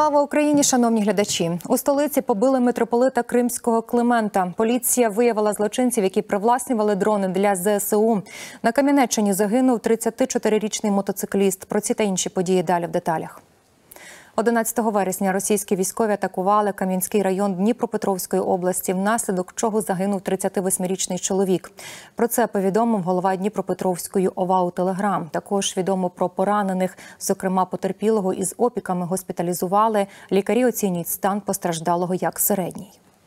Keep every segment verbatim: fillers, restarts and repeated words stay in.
Слава Україні, шановні глядачі! У столиці побили митрополита Кримського Климента. Поліція виявила злочинців, які привласнювали дрони для зе ес у. На Кам'янеччині загинув тридцятичотирирічний мотоцикліст. Про ці та інші події далі в деталях. одинадцятого вересня російські військові атакували Кам'янський район Дніпропетровської області, внаслідок чого загинув тридцятивосьмирічний чоловік. Про це повідомив голова Дніпропетровської о ва у Телеграм. Також відомо про поранених, зокрема потерпілого із опіками госпіталізували. Лікарі оцінюють стан постраждалого як середній.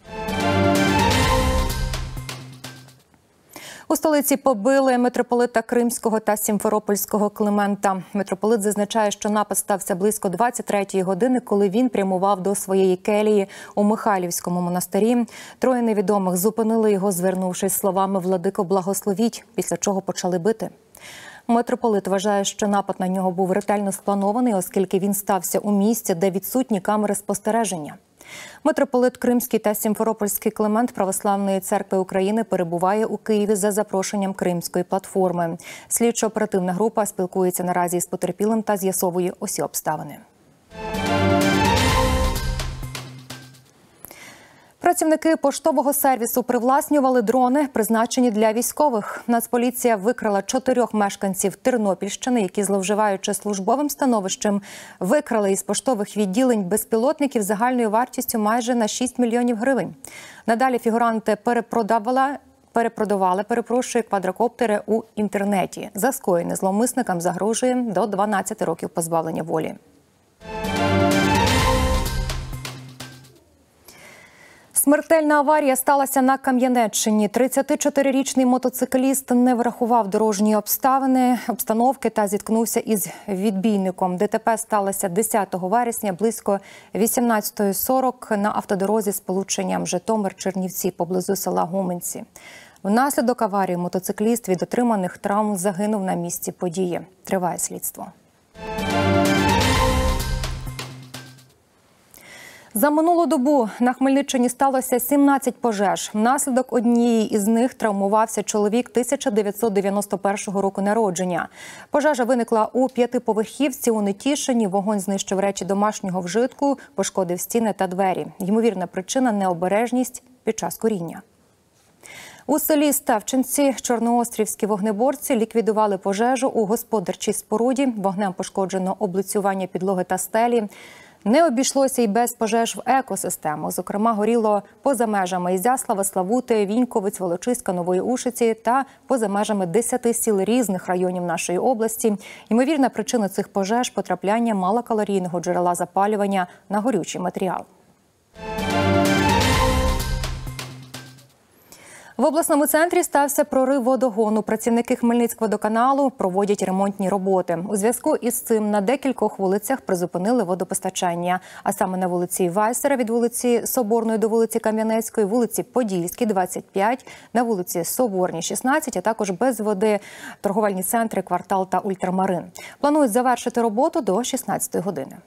У столиці побили митрополита Кримського та Сімферопольського Климента. Митрополит зазначає, що напад стався близько двадцять третьої години, коли він прямував до своєї келії у Михайлівському монастирі. Троє невідомих зупинили його, звернувшись словами «Владико, благословіть», після чого почали бити. Митрополит вважає, що напад на нього був ретельно спланований, оскільки він стався у місці, де відсутні камери спостереження. Митрополит Кримський та Сімферопольський Климент Православної церкви України перебуває у Києві за запрошенням Кримської платформи. Слідчо-оперативна група спілкується наразі з потерпілим та з'ясовує усі обставини. Працівники поштового сервісу привласнювали дрони, призначені для військових. Нацполіція викрала чотирьох мешканців Тернопільщини, які, зловживаючи службовим становищем, викрали із поштових відділень безпілотників загальною вартістю майже на шість мільйонів гривень. Надалі фігуранти перепродавали перепродавали, перепрошую, квадрокоптери у інтернеті. За скоєне зловмисникам загрожує до дванадцяти років позбавлення волі. Смертельна аварія сталася на Кам'янеччині. тридцятичотирирічний мотоцикліст не врахував дорожні обставини, обстановки та зіткнувся із відбійником. де те пе сталося десятого вересня близько вісімнадцятої сорок на автодорозі з сполученням Житомир-Чернівці поблизу села Гуменці. Внаслідок аварії мотоцикліст від отриманих травм загинув на місці події. Триває слідство. За минулу добу на Хмельниччині сталося сімнадцять пожеж. Внаслідок однієї із них травмувався чоловік тисяча дев'ятсот дев'яносто першого року народження. Пожежа виникла у п'ятиповерхівці у Нетішині. Вогонь знищив речі домашнього вжитку, пошкодив стіни та двері. Ймовірна причина – необережність під час куріння. У селі Ставчинці чорноострівські вогнеборці ліквідували пожежу у господарчій споруді. Вогнем пошкоджено облицювання підлоги та стелі. Не обійшлося й без пожеж в екосистему. Зокрема, горіло поза межами Ізяслава, Славути, Віньковиць, Волочиська, Нової Ушиці та поза межами десяти сіл різних районів нашої області. Ймовірна причина цих пожеж – потрапляння малокалорійного джерела запалювання на горючий матеріал. В обласному центрі стався прорив водогону. Працівники Хмельницькводоканалу проводять ремонтні роботи. У зв'язку із цим на декількох вулицях призупинили водопостачання. А саме на вулиці Вайсера від вулиці Соборної до вулиці Кам'янецької, вулиці Подільській, двадцять п'ять, на вулиці Соборній, шістнадцять, а також без води торговельні центри «Квартал» та «Ультрамарин». Планують завершити роботу до шістнадцятої години.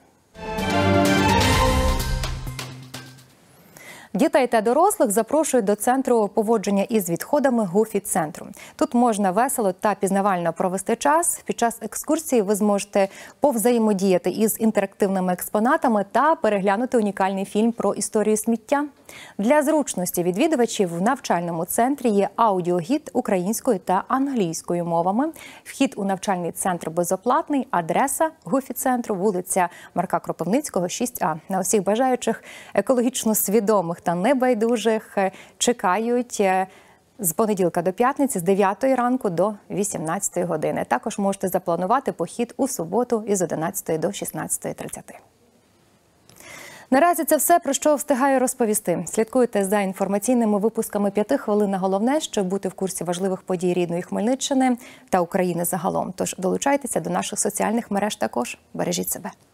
Дітей та дорослих запрошують до центру поводження із відходами ГУФІ-центру. Тут можна весело та пізнавально провести час. Під час екскурсії ви зможете повзаємодіяти із інтерактивними експонатами та переглянути унікальний фільм про історію сміття. Для зручності відвідувачів в навчальному центрі є аудіогід українською та англійською мовами. Вхід у навчальний центр безоплатний. Адреса ГУФІ-центру – вулиця Марка Кропивницького, шість а. На усіх бажаючих екологічно свідомих та небайдужих чекають з понеділка до п'ятниці з дев'ятої ранку до вісімнадцятої години. Також можете запланувати похід у суботу із одинадцятої до шістнадцятої тридцяти. Наразі це все, про що встигаю розповісти. Слідкуйте за інформаційними випусками «П'яти хвилин на головне», щоб бути в курсі важливих подій рідної Хмельниччини та України загалом. Тож долучайтеся до наших соціальних мереж також. Бережіть себе.